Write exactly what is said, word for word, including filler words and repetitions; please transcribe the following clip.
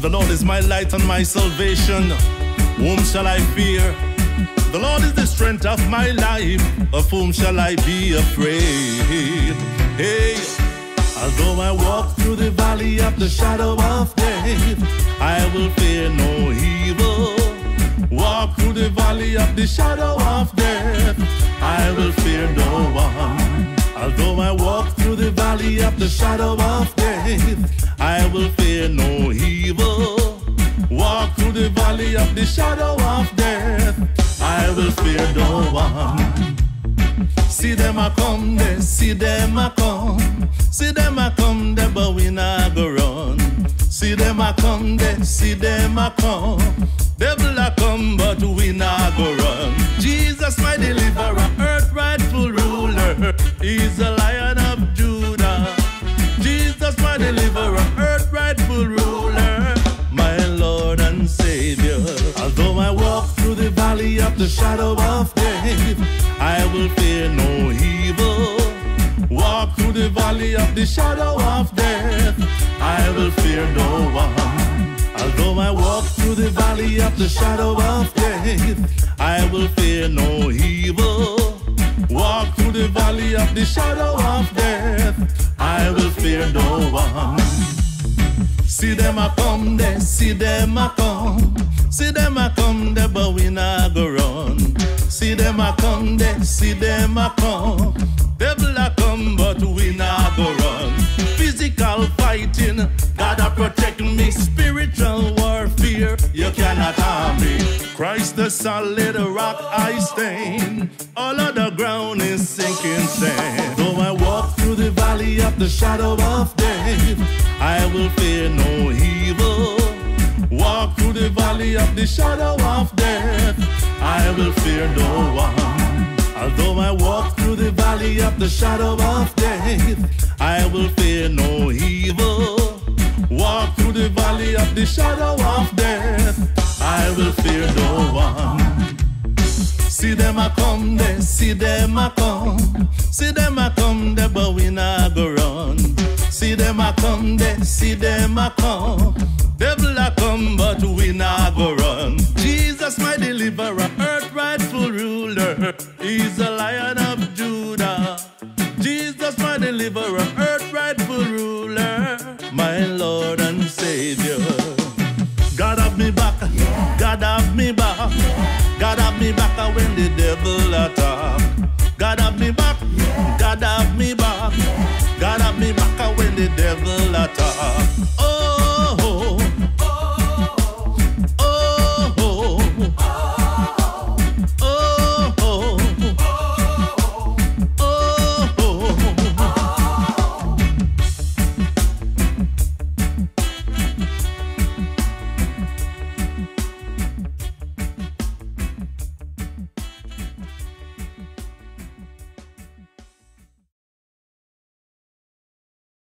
The Lord is my light and my salvation. Whom shall I fear? The Lord is the strength of my life. Of whom shall I be afraid? Hey, although I walk through the valley of the shadow of death, I will fear no evil. Walk through the valley of the shadow of death, I will fear no one. Although I walk through the valley of the shadow of death, I will fear no evil. Walk through the valley of the shadow of death, I will fear no one. See them a come, they see them a come. See them a come, they but we not go run. See them a come, they see them a come. Devil a come, but we not go run. Jesus my deliverer, earth rightful ruler. He's the Lion of Judah. Jesus my deliverer, earth rightful ruler. My Lord and Savior. Although I walk through the valley of the shadow of death, I will fear no evil. Walk through the valley of the shadow of death, I will fear no one. Although I walk through the valley of the shadow of death, I will fear no evil. Walk through the valley of the shadow of death, I will fear no one. See them a come, they see them a come. See them a come, they but we not go run. See them a come, they see them a come. Devil a come, but we not go run. Physical fighting, God a protect me. Spiritual warfare, you cannot harm me. Christ the solid rock I stand. All of the ground is sinking sand. Though I walk through the valley of the shadow of death, I will fear no evil. Walk through the valley of the shadow of death, I will fear no one. Although I walk through the valley of the shadow of death, I will fear no evil. Walk through the valley of the shadow of death, I will fear no one. See them a come, they see them a come. See them a come, they but we not go run. See them a come, they see them a come. Devil a come, but we not go run. Jesus my deliverer, earth rightful ruler. He's the Lion of Judah. Jesus my deliverer, earth rightful ruler. My Lord and Savior. God have me back, God have me back. God have me back when the devil attack. God have me back, God have me back. God have me back when the devil attack.